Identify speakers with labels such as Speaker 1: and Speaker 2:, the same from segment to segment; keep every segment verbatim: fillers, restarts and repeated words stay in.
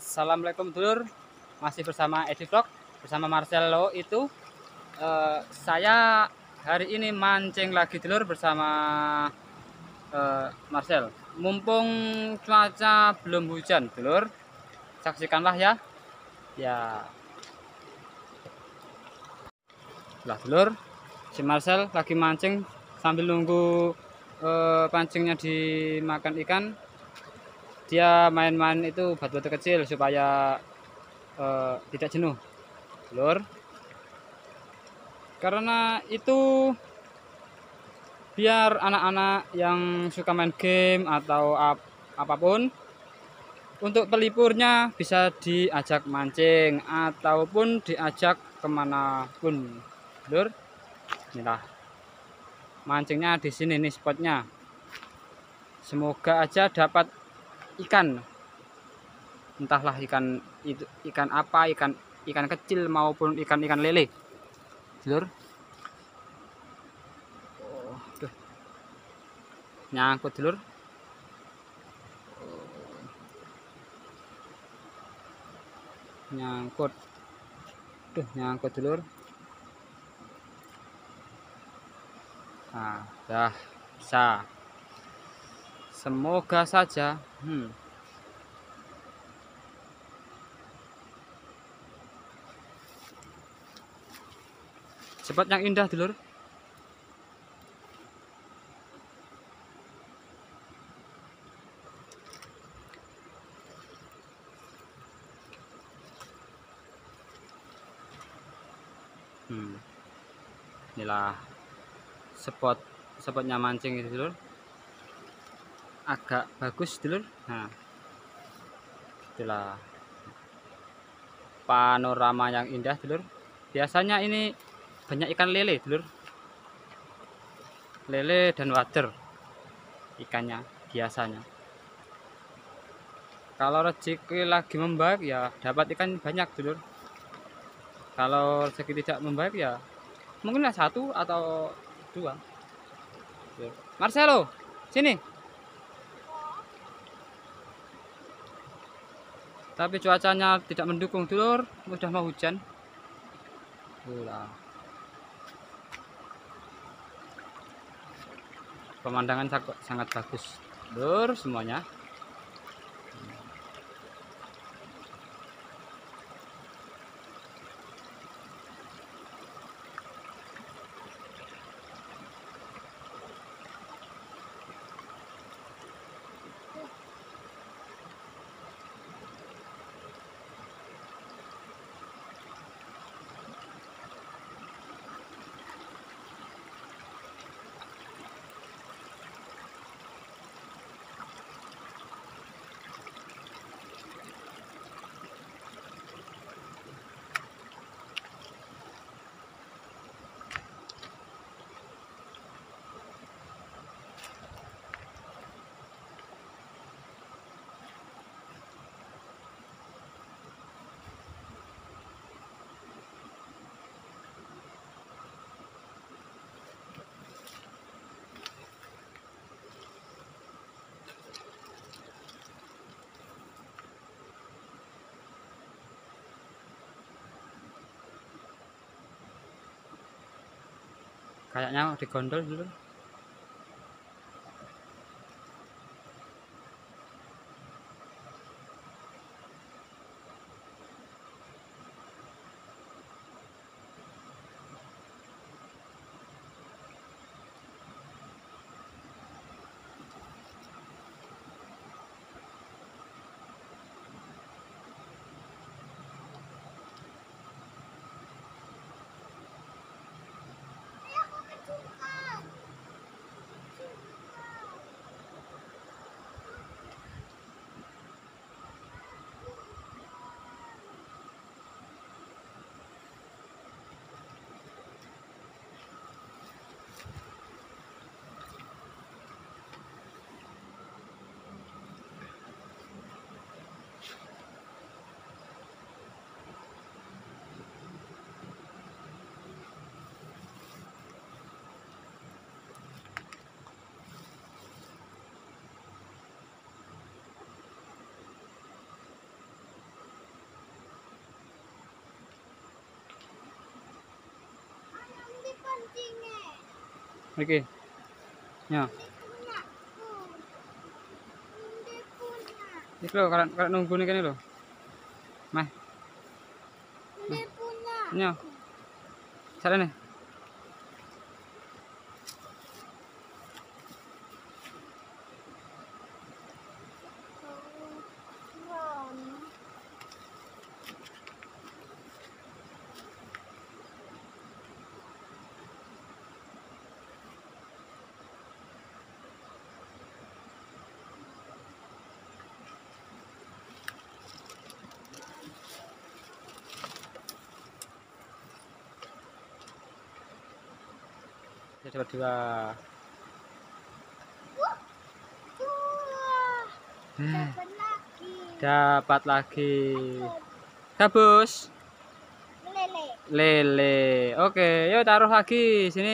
Speaker 1: Assalamualaikum dulur, masih bersama Edi Vlog, bersama Marcelo itu eh, saya hari ini mancing lagi dulur bersama eh, Marcel. Mumpung cuaca belum hujan dulur, saksikanlah ya. Ya, lah dulur, si Marcel lagi mancing sambil nunggu eh, pancingnya dimakan ikan. Dia main-main itu batu-batu kecil supaya eh, tidak jenuh dulur, karena itu biar anak-anak yang suka main game atau ap apapun untuk pelipurnya bisa diajak mancing ataupun diajak kemanapun dulur. Inilah mancingnya di sini nih spotnya, semoga aja dapat ikan, entahlah ikan itu ikan apa, ikan ikan kecil maupun ikan-ikan lele dulur. Oh, tuh nyangkut dulur. Nyangkut tuh nyangkut dulur. Nah, dah bisa, semoga saja. hmm. Spot yang indah dulur. hmm. Inilah spot spotnya mancing itu dulur, agak bagus dulur. Nah, itulah panorama yang indah dulur. Biasanya ini banyak ikan lele dulur, lele dan wader ikannya biasanya. Kalau rezeki lagi membaik ya dapat ikan banyak dulur, kalau rezeki tidak membaik ya mungkin satu atau dua. Marcelo, sini. Tapi cuacanya tidak mendukung dulur, udah mau hujan. Itulah pemandangan sangat bagus dulur semuanya. Kayaknya digondol dulu. Iki. Ya. Iki lho karek karek nunggu nih kene lho. Meh. Nya. Sarene. Dapat dua. Hmm. Dapat lagi. Gabus.
Speaker 2: Lele.
Speaker 1: Lele. Oke, yuk taruh lagi sini.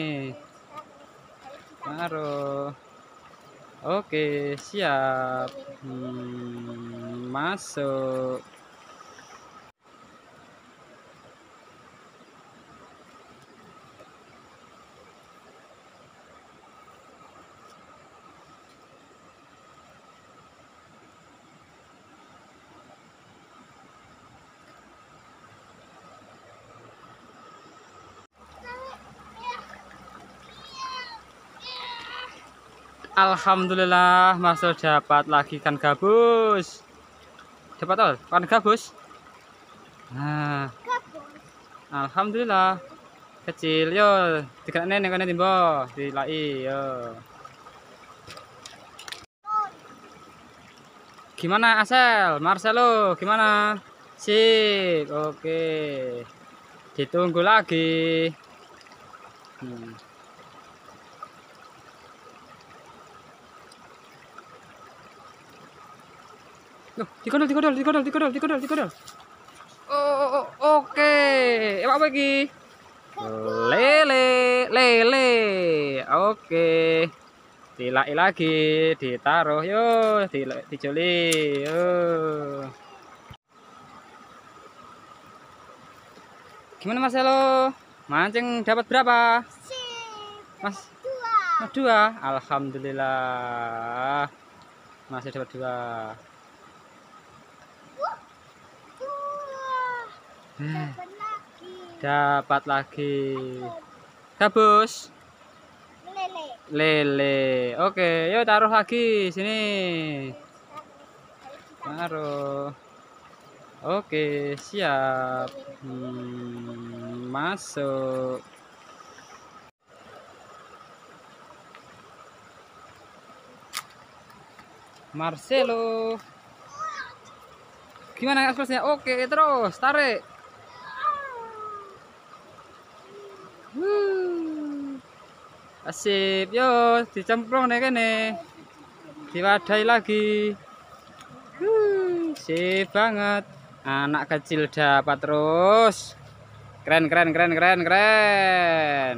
Speaker 1: Taruh. Oke, siap. Hmm, masuk. Alhamdulillah masuk dapat lagi ikan gabus. Dapat apa? Ikan gabus. Nah, alhamdulillah. Kecil yo, tiga neng kene timbo, dilai yo. Gimana Asel? Marcelo, gimana? Sip, oke. Ditunggu lagi. Hmm. Loh, dikodol, dikodol, dikodol, dikodol, dikodol, dikodol. Oh, oh, oh, oke. Eh, apa lagi? Lele, lele. Oke. Dilai lagi, ditaruh yo, dijoli. Yo. Gimana Marcelo? Mancing dapat berapa? Mas, dua. Dua. Alhamdulillah. Masih dapat dua. Hmm. Dapat lagi. Gabus.
Speaker 2: Lele.
Speaker 1: Lele. Oke, yuk taruh lagi sini. Taruh. Oke, siap. Hmm, masuk. Marcelo. Gimana ekspresinya? Oke, terus tarik. Wuh. Asip, yo dicemplung nih kene. Diwadahi lagi. Wuh, sip banget. Anak kecil dapat terus. Keren, keren, keren, keren, keren.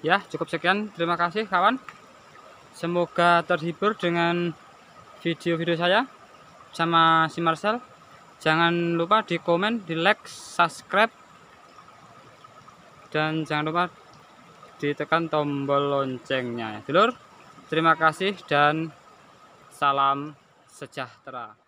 Speaker 1: Ya, cukup sekian. Terima kasih kawan. Semoga terhibur dengan video-video saya sama si Marcel. Jangan lupa di komen, di like, subscribe, dan jangan lupa ditekan tombol loncengnya ya dulur. Terima kasih dan salam sejahtera.